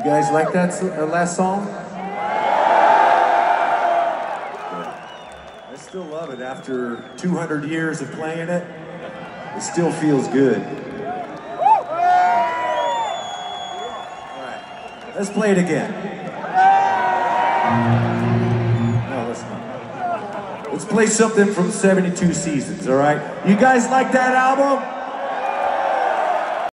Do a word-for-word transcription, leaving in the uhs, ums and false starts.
guys like that uh, last song? Yeah. I still love it. After two hundred years of playing it, it still feels good. All right, let's play it again. No, let's not. Let's play something from seventy-two Seasons, all right? You guys like that album?